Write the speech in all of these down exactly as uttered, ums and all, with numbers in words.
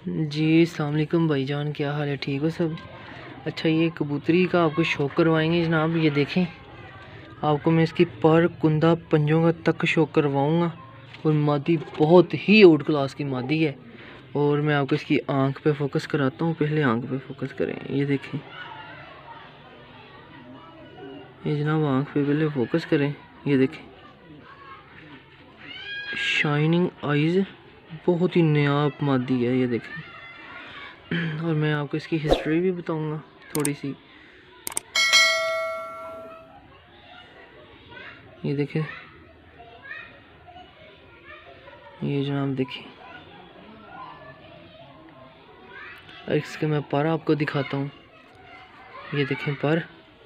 जी अस्सलाम वालेकुम भाईजान, क्या हाल है? ठीक हो सब? अच्छा, ये कबूतरी का आपको शौक करवाएंगे जनाब। ये देखें, आपको मैं इसकी पर कुंदा पंजों का तक शौक करवाऊंगा। और मादी बहुत ही आउट क्लास की मादी है। और मैं आपको इसकी आंख पे फोकस कराता हूँ। पहले आंख पे फोकस करें। ये देखें, ये जनाब आंख पे पहले फोकस करें। ये देखें, शाइनिंग आइज़, बहुत ही नायाब मादी है। ये देखें, और मैं आपको इसकी हिस्ट्री भी बताऊंगा थोड़ी सी। ये देखें, ये जनाब देखें, इसके मैं पर आपको दिखाता हूँ। ये देखें पर,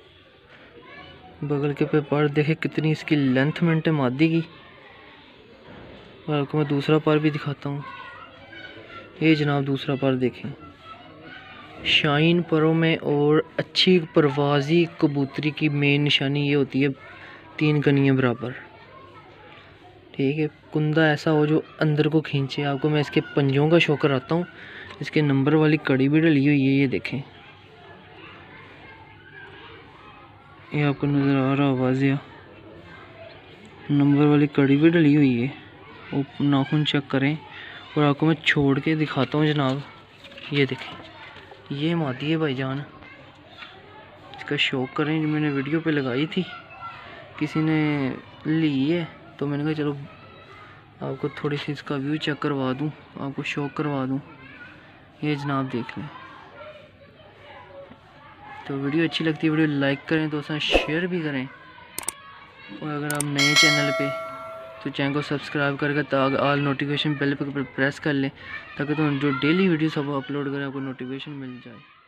बगल के पे पर देखें कितनी इसकी लेंथ मेंट है मादी की। और आपको मैं दूसरा पर भी दिखाता हूँ। ये जनाब दूसरा पर देखें, शाइन परों में। और अच्छी परवाजी कबूतरी की मेन निशानी ये होती है तीन कनियाँ बराबर। ठीक है, कुंदा ऐसा हो जो अंदर को खींचे। आपको मैं इसके पंजों का शो कराता हूँ। इसके नंबर वाली कड़ी भी डली हुई है। ये देखें, ये आपको नज़र आ रहा वाज़िया, नंबर वाली कड़ी भी डली हुई है। वो नाखून चेक करें। और आपको मैं छोड़ के दिखाता हूँ जनाब। ये देखें, ये मादी है भाईजान, इसका शौक करें। जो मैंने वीडियो पे लगाई थी, किसी ने ली है, तो मैंने कहा चलो आपको थोड़ी सी इसका व्यू चेक करवा दूं, आपको शौक करवा दूं। ये जनाब देख लें। तो वीडियो अच्छी लगती है, वीडियो लाइक करें, दोस्तों शेयर भी करें। और अगर आप नए चैनल पे, तो चैनल को सब्सक्राइब करके ताकि ऑल नोटिफिकेशन बेल पर प्रेस कर लें, ताकि तो जो डेली वीडियो सब अपलोड करें आपको नोटिफिकेशन मिल जाए।